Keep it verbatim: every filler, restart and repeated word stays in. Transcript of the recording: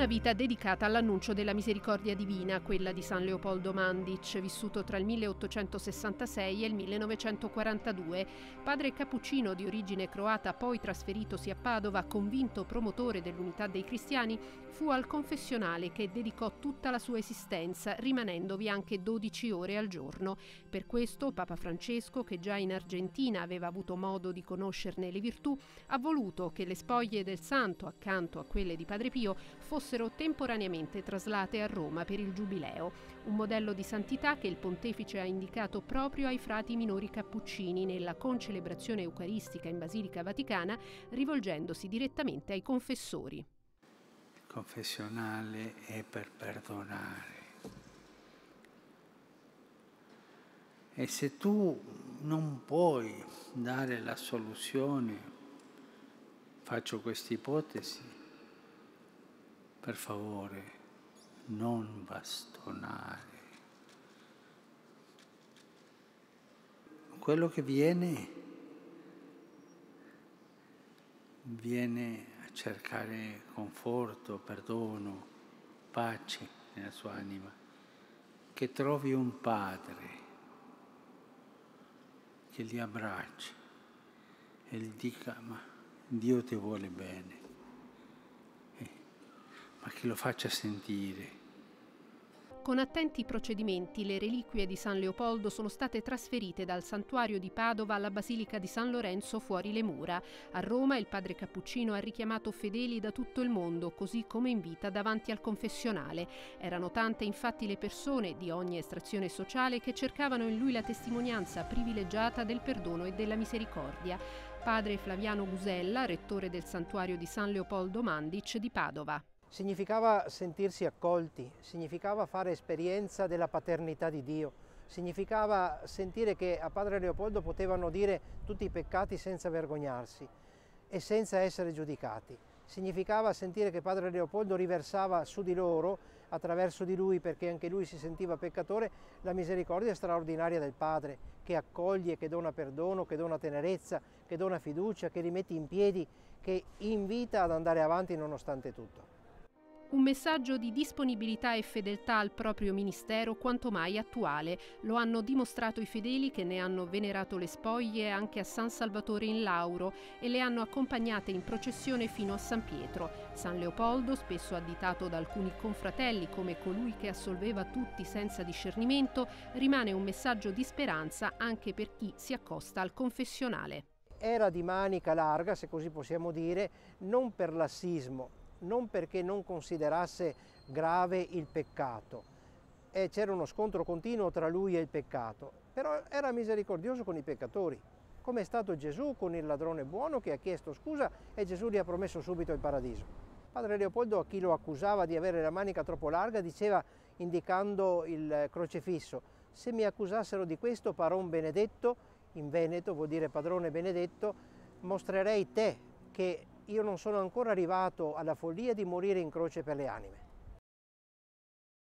Una vita dedicata all'annuncio della misericordia divina, quella di San Leopoldo Mandić, vissuto tra il milleottocentosessantasei e il millenovecentoquarantadue. Padre cappuccino di origine croata, poi trasferitosi a Padova, convinto promotore dell'unità dei cristiani, fu al confessionale che dedicò tutta la sua esistenza, rimanendovi anche dodici ore al giorno. Per questo Papa Francesco, che già in Argentina aveva avuto modo di conoscerne le virtù, ha voluto che le spoglie del santo, accanto a quelle di Padre Pio, fossero temporaneamente traslate a Roma per il Giubileo, un modello di santità che il pontefice ha indicato proprio ai frati minori cappuccini nella concelebrazione eucaristica in Basilica Vaticana, rivolgendosi direttamente ai confessori. Il confessionale è per perdonare. E se tu non puoi dare la soluzione, faccio questa ipotesi, per favore, non bastonare. Quello che viene, viene a cercare conforto, perdono, pace nella sua anima, che trovi un padre che li abbracci e gli dica: ma Dio ti vuole bene, ma che lo faccia sentire. Con attenti procedimenti le reliquie di San Leopoldo sono state trasferite dal santuario di Padova alla Basilica di San Lorenzo fuori le mura. A Roma il padre cappuccino ha richiamato fedeli da tutto il mondo, così come in vita davanti al confessionale. Erano tante infatti le persone di ogni estrazione sociale che cercavano in lui la testimonianza privilegiata del perdono e della misericordia. Padre Flaviano Gusella, rettore del santuario di San Leopoldo Mandić di Padova. Significava sentirsi accolti, significava fare esperienza della paternità di Dio, significava sentire che a Padre Leopoldo potevano dire tutti i peccati senza vergognarsi e senza essere giudicati. Significava sentire che Padre Leopoldo riversava su di loro, attraverso di lui, perché anche lui si sentiva peccatore, la misericordia straordinaria del Padre, che accoglie, che dona perdono, che dona tenerezza, che dona fiducia, che rimette in piedi, che invita ad andare avanti nonostante tutto. Un messaggio di disponibilità e fedeltà al proprio ministero quanto mai attuale. Lo hanno dimostrato i fedeli che ne hanno venerato le spoglie anche a San Salvatore in Lauro e le hanno accompagnate in processione fino a San Pietro. San Leopoldo, spesso additato da alcuni confratelli come colui che assolveva tutti senza discernimento, rimane un messaggio di speranza anche per chi si accosta al confessionale. Era di manica larga, se così possiamo dire, non per lassismo, non perché non considerasse grave il peccato, e c'era uno scontro continuo tra lui e il peccato, però era misericordioso con i peccatori, come è stato Gesù con il ladrone buono che ha chiesto scusa e Gesù gli ha promesso subito il paradiso. Padre Leopoldo, a chi lo accusava di avere la manica troppo larga, diceva, indicando il crocefisso: se mi accusassero di questo, Paron Benedetto, in Veneto vuol dire padrone benedetto, mostrerei te che io non sono ancora arrivato alla follia di morire in croce per le anime.